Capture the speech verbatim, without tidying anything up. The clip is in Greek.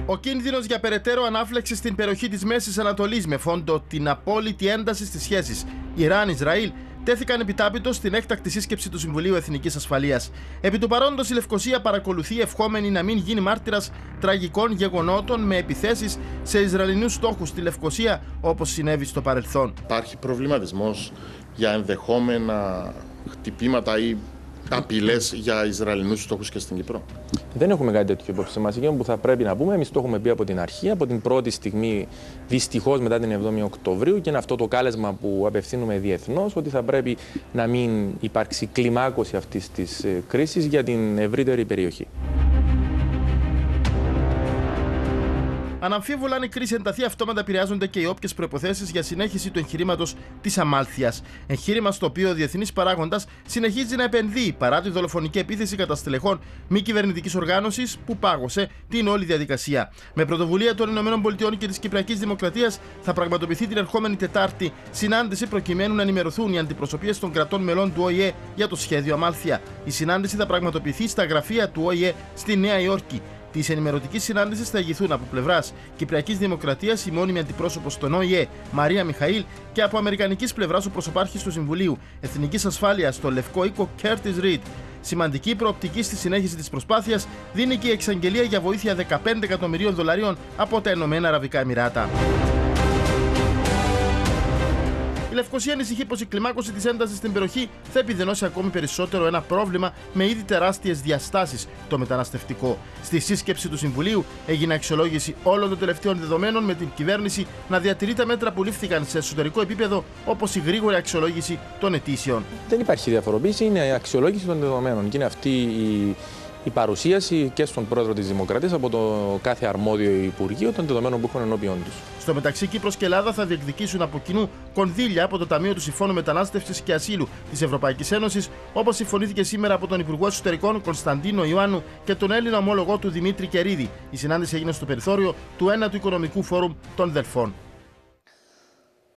Ο κίνδυνος για περαιτέρω ανάφλεξη στην περιοχή της Μέσης Ανατολής με φόντο την απόλυτη ένταση στις σχέσεις Ιράν-Ισραήλ τέθηκαν επιτάπητος στην έκτακτη σύσκεψη του Συμβουλίου Εθνικής Ασφαλείας. Επί του παρόντος, η Λευκοσία παρακολουθεί ευχόμενη να μην γίνει μάρτυρας τραγικών γεγονότων με επιθέσεις σε Ισραηλινούς στόχους στη Λευκοσία, όπως συνέβη στο παρελθόν. Υπάρχει προβληματισμός για ενδεχόμενα χτυπήματα ή απειλές για Ισραηλινούς στόχους και στην Κύπρο? Δεν έχουμε κάτι τέτοιο υπόψη μας. Εκείνο που θα πρέπει να πούμε, εμείς το έχουμε πει από την αρχή, από την πρώτη στιγμή, δυστυχώς μετά την εβδόμη Οκτωβρίου, και είναι αυτό το κάλεσμα που απευθύνουμε διεθνώς, ότι θα πρέπει να μην υπάρξει κλιμάκωση αυτής της κρίσης για την ευρύτερη περιοχή. Αναμφίβολα, αν η κρίση ενταθεί, αυτόματα επηρεάζονται και οι όποιες προϋποθέσεις για συνέχιση του εγχειρήματος της αμάλθειας. Εγχείρημα στο οποίο ο διεθνής παράγοντας συνεχίζει να επενδύει παρά τη δολοφονική επίθεση κατά στελεχών μη κυβερνητικής οργάνωσης που πάγωσε την όλη διαδικασία. Με πρωτοβουλία των ΗΠΑ και της Κυπριακής Δημοκρατίας θα πραγματοποιηθεί την ερχόμενη Τετάρτη συνάντηση προκειμένου να ενημερωθούν οι αντιπροσωπείες των κρατών μελών του Ο Η Ε για το σχέδιο αμάλθεια. Η συνάντηση θα πραγματοποιηθεί στα γραφεία του Ο Η Ε στη Νέα Υόρκη. Τη ενημερωτική συνάντηση θα ηγηθούν από πλευράς Κυπριακής Δημοκρατίας η μόνιμη αντιπρόσωπος των Ο Η Ε, Μαρία Μιχαήλ, και από αμερικανικής πλευράς ο προσωπάρχης του Συμβουλίου Εθνικής Ασφάλειας στο Λευκό Οίκο, Κέρτις Ριντ. Σημαντική προοπτική στη συνέχιση της προσπάθειας δίνει και η εξαγγελία για βοήθεια δεκαπέντε εκατομμυρίων δολαρίων από τα Ηνωμένα Αραβικά Εμιράτα. Η Λευκοσία ανησυχεί πως η κλιμάκωση της έντασης στην περιοχή θα επιδεινώσει ακόμη περισσότερο ένα πρόβλημα με ήδη τεράστιες διαστάσεις, το μεταναστευτικό. Στη σύσκεψη του Συμβουλίου έγινε αξιολόγηση όλων των τελευταίων δεδομένων, με την κυβέρνηση να διατηρεί τα μέτρα που λήφθηκαν σε εσωτερικό επίπεδο, όπως η γρήγορη αξιολόγηση των αιτήσεων. Δεν υπάρχει διαφοροποίηση, είναι αξιολόγηση των δεδομένων και είναι αυτή η. Η παρουσίαση και στον πρόεδρο της Δημοκρατίας από το κάθε αρμόδιο Υπουργείο των δεδομένων που έχουν ενώπιον τους. Στο μεταξύ, Κύπρος και Ελλάδα θα διεκδικήσουν από κοινού κονδύλια από το Ταμείο του Συμφώνου Μετανάστευσης και Ασύλου της Ευρωπαϊκής Ένωσης, όπως συμφωνήθηκε σήμερα από τον Υπουργό Εσωτερικών Κωνσταντίνο Ιωάννου και τον Έλληνα ομόλογό του Δημήτρη Κερίδη. Η συνάντηση έγινε στο περιθώριο του ένατου Οικονομικού Φόρουμ των Δελφών.